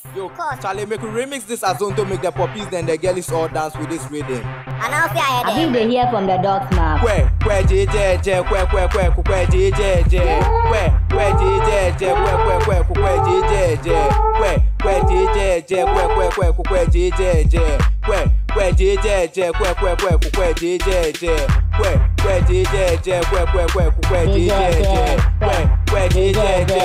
Yo, Charlie, make we remix this Azonto, make the puppies then the girlies all dance with this rhythm. And I'll say I think they hear from the dogs now. Kwe jejeje, kwe jejeje, kwe jejeje, kwe jejeje, kwe jejeje, kwe jejeje, kwe jejeje, kwe jejeje, kwe jejeje, kwe jejeje, kwe jejeje,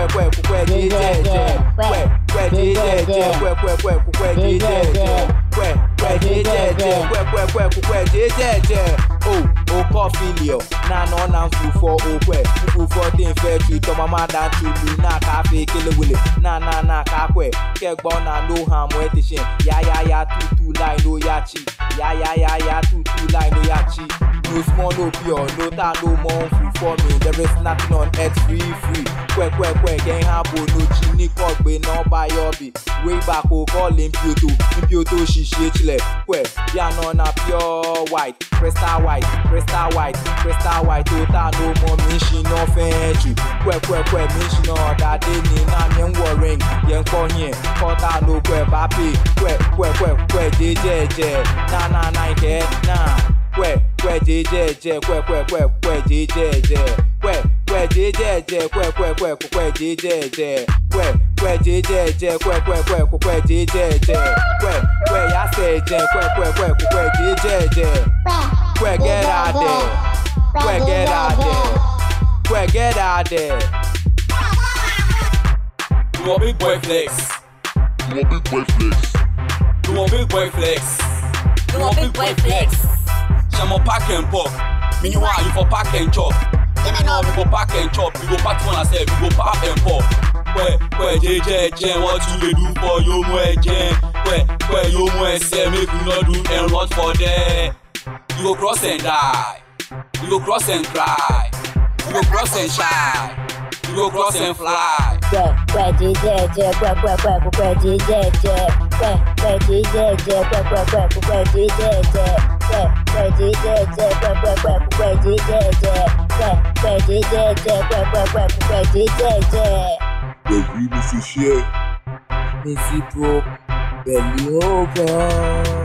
oh coffee na no na for okwe for the infection to mama that to na cafe kele wele na ka kwe ke gbo na no ham wetishin ya tu line no ya chi ya tu line no ya chi no small no pure no ta no more food for me there is nothing on earth free kwe gen habo no chi ni ko gbe no ba yo bi way back o call impioto shishi chile kwe ya no na pure white crystal white total no more mission no fetch kwe mission no that day ni na me worrying yen ko here total no kwe bapi kwe jejeje na ke na kwe jejeje kwe jejeje kwe jejeje kwe jejeje kwe jejeje kwe jejeje kwe ya seje kwe jejeje kwe get out there You want big boy flex? You want big boy flex? Shamo pack and pop. Meanwhile, you for pack and chop. You for pack and chop. You go pack one ourselves. You go pack and pop. Where JJ, what you do for you, where you make you not do and rot for there. You go cross and die. You go cross and cry. You go cross and shy. You go cross and fly. Kwe jejeje, kwe jejeje, kwe jejeje, kwe jejeje, kwe jejeje, kwe jejeje. The remix is here. Missy Pro, Belly over.